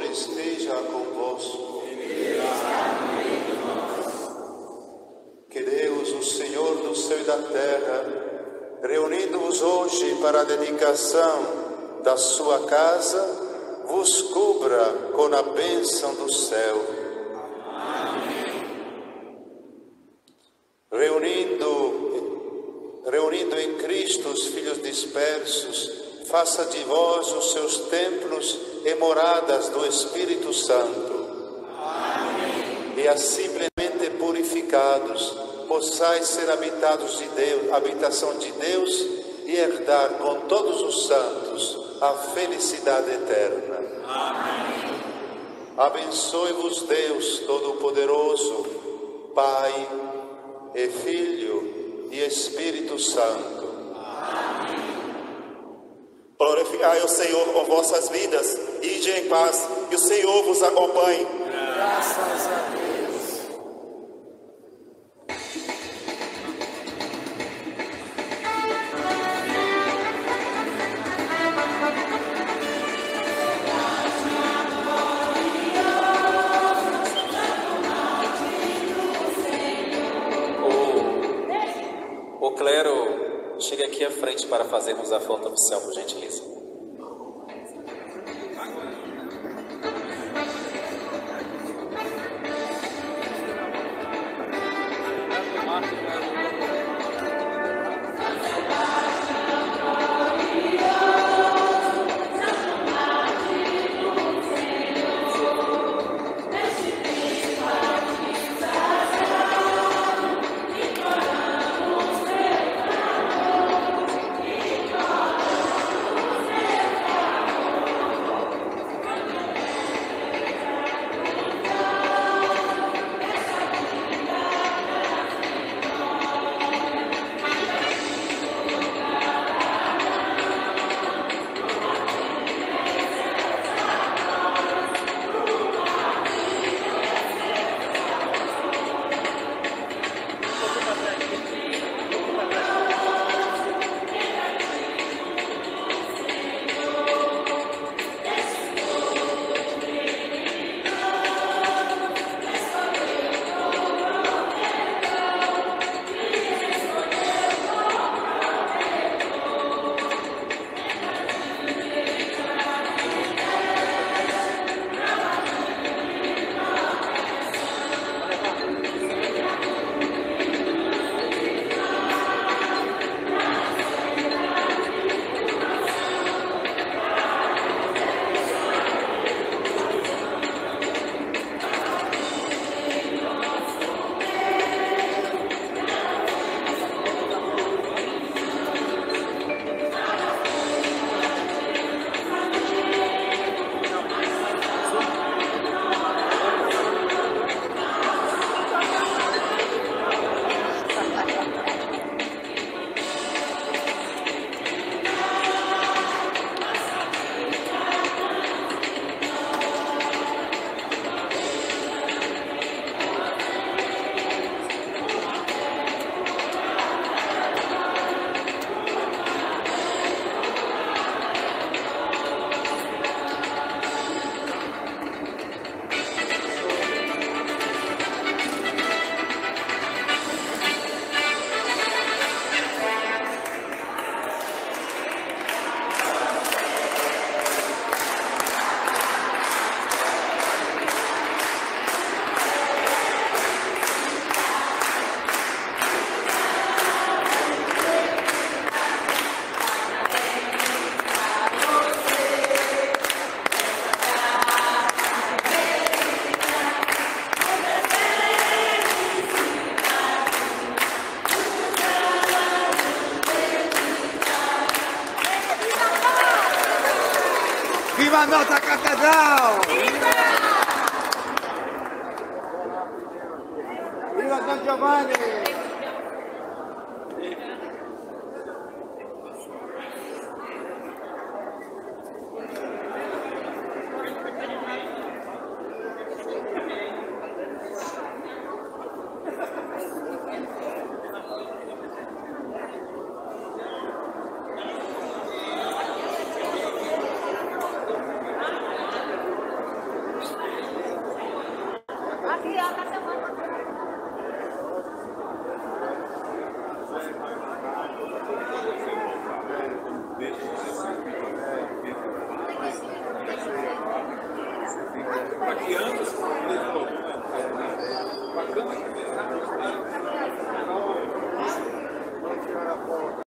esteja convosco. Que Deus, o Senhor do céu e da terra, reunindo-vos hoje para a dedicação da sua casa, vos cubra com a bênção do céu. Reunindo em Cristo os filhos dispersos, faça de vós os seus templos e moradas do Espírito Santo. Amém. E assim plenamente purificados, possais ser habitados de Deus, habitação de Deus, e herdar com todos os santos a felicidade eterna. Amém. Abençoe-vos Deus Todo-Poderoso, Pai e Filho e Espírito Santo. Glorificai o Senhor com vossas vidas, ide em paz, e o Senhor vos acompanhe. Graças a Deus. O clero, chega aqui à frente para fazermos a foto oficial, por gentileza. Viva a nossa catedral! Viva San Giovanni! para que ambos bacana.